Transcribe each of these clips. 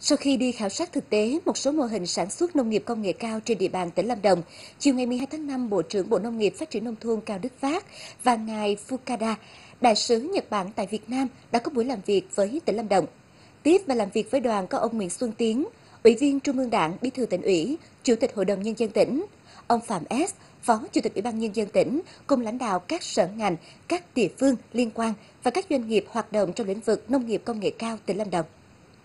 Sau khi đi khảo sát thực tế một số mô hình sản xuất nông nghiệp công nghệ cao trên địa bàn tỉnh Lâm Đồng, chiều ngày 12 tháng 5, Bộ trưởng Bộ Nông nghiệp Phát triển Nông thôn Cao Đức Phát và ngài Fukada, đại sứ Nhật Bản tại Việt Nam đã có buổi làm việc với tỉnh Lâm Đồng. Tiếp và làm việc với đoàn có ông Nguyễn Xuân Tiến, Ủy viên Trung ương Đảng, Bí thư Tỉnh ủy, Chủ tịch Hội đồng Nhân dân tỉnh, ông Phạm S, Phó Chủ tịch Ủy ban Nhân dân tỉnh, cùng lãnh đạo các sở ngành, các địa phương liên quan và các doanh nghiệp hoạt động trong lĩnh vực nông nghiệp công nghệ cao tỉnh Lâm Đồng.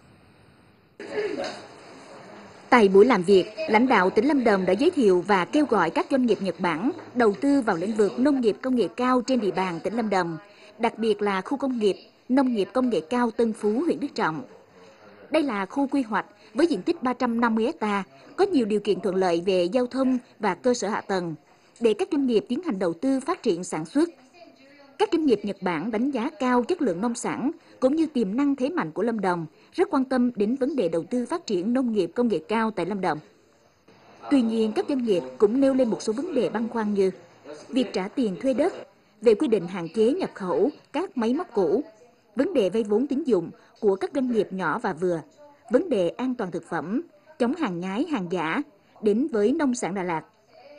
Tại buổi làm việc, lãnh đạo tỉnh Lâm Đồng đã giới thiệu và kêu gọi các doanh nghiệp Nhật Bản đầu tư vào lĩnh vực nông nghiệp công nghệ cao trên địa bàn tỉnh Lâm Đồng, đặc biệt là khu công nghiệp, nông nghiệp công nghệ cao Tân Phú, huyện Đức Trọng. Đây là khu quy hoạch với diện tích 350 ha, có nhiều điều kiện thuận lợi về giao thông và cơ sở hạ tầng, để các doanh nghiệp tiến hành đầu tư phát triển sản xuất. Các doanh nghiệp Nhật Bản đánh giá cao chất lượng nông sản cũng như tiềm năng thế mạnh của Lâm Đồng, rất quan tâm đến vấn đề đầu tư phát triển nông nghiệp công nghệ cao tại Lâm Đồng. Tuy nhiên, các doanh nghiệp cũng nêu lên một số vấn đề băn khoăn như việc trả tiền thuê đất, về quy định hạn chế nhập khẩu các máy móc cũ, vấn đề vay vốn tín dụng của các doanh nghiệp nhỏ và vừa, vấn đề an toàn thực phẩm, chống hàng nhái, hàng giả đến với nông sản Đà Lạt,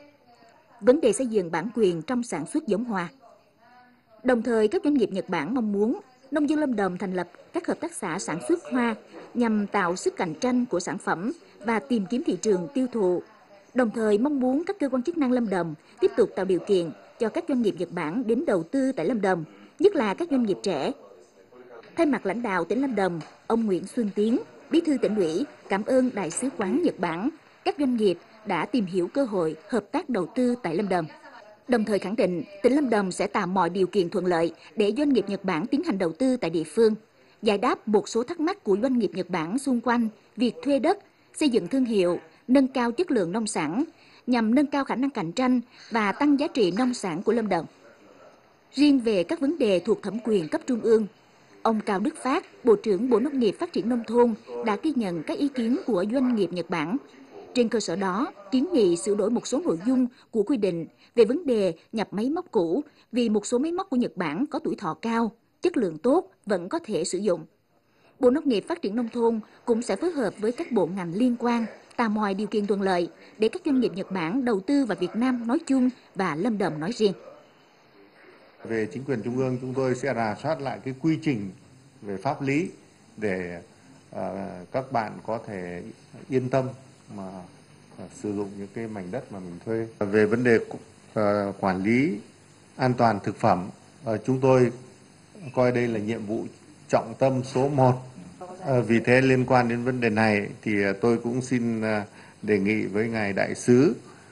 vấn đề xây dựng bản quyền trong sản xuất giống hoa. Đồng thời, các doanh nghiệp Nhật Bản mong muốn nông dân Lâm Đồng thành lập các hợp tác xã sản xuất hoa nhằm tạo sức cạnh tranh của sản phẩm và tìm kiếm thị trường tiêu thụ. Đồng thời, mong muốn các cơ quan chức năng Lâm Đồng tiếp tục tạo điều kiện cho các doanh nghiệp Nhật Bản đến đầu tư tại Lâm Đồng, nhất là các doanh nghiệp trẻ. Thay mặt lãnh đạo tỉnh Lâm Đồng, ông Nguyễn Xuân Tiến, Bí thư Tỉnh ủy, cảm ơn Đại sứ quán Nhật Bản, các doanh nghiệp đã tìm hiểu cơ hội hợp tác đầu tư tại Lâm Đồng. Đồng thời khẳng định, tỉnh Lâm Đồng sẽ tạo mọi điều kiện thuận lợi để doanh nghiệp Nhật Bản tiến hành đầu tư tại địa phương, giải đáp một số thắc mắc của doanh nghiệp Nhật Bản xung quanh việc thuê đất, xây dựng thương hiệu, nâng cao chất lượng nông sản, nhằm nâng cao khả năng cạnh tranh và tăng giá trị nông sản của Lâm Đồng. Riêng về các vấn đề thuộc thẩm quyền cấp trung ương, ông Cao Đức Phát, Bộ trưởng Bộ Nông nghiệp Phát triển Nông thôn đã ghi nhận các ý kiến của doanh nghiệp Nhật Bản. Trên cơ sở đó, kiến nghị sửa đổi một số nội dung của quy định về vấn đề nhập máy móc cũ vì một số máy móc của Nhật Bản có tuổi thọ cao, chất lượng tốt vẫn có thể sử dụng. Bộ Nông nghiệp Phát triển Nông thôn cũng sẽ phối hợp với các bộ ngành liên quan tạo mọi điều kiện thuận lợi để các doanh nghiệp Nhật Bản đầu tư vào Việt Nam nói chung và Lâm Đồng nói riêng. Về chính quyền trung ương, chúng tôi sẽ rà soát lại cái quy trình về pháp lý để các bạn có thể yên tâm mà sử dụng những cái mảnh đất mà mình thuê. Về vấn đề quản lý an toàn thực phẩm, chúng tôi coi đây là nhiệm vụ trọng tâm số 1. Vì thế liên quan đến vấn đề này thì tôi cũng xin đề nghị với ngài đại sứ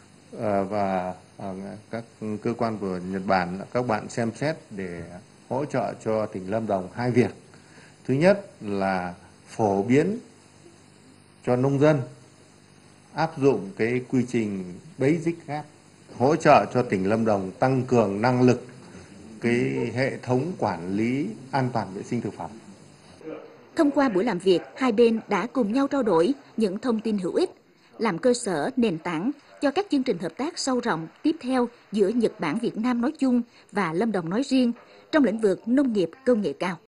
và các cơ quan của Nhật Bản, các bạn xem xét để hỗ trợ cho tỉnh Lâm Đồng hai việc. Thứ nhất là phổ biến cho nông dân áp dụng cái quy trình Basic GAP, hỗ trợ cho tỉnh Lâm Đồng tăng cường năng lực cái hệ thống quản lý an toàn vệ sinh thực phẩm. Thông qua buổi làm việc, hai bên đã cùng nhau trao đổi những thông tin hữu ích, làm cơ sở nền tảng cho các chương trình hợp tác sâu rộng tiếp theo giữa Nhật Bản Việt Nam nói chung và Lâm Đồng nói riêng trong lĩnh vực nông nghiệp công nghệ cao.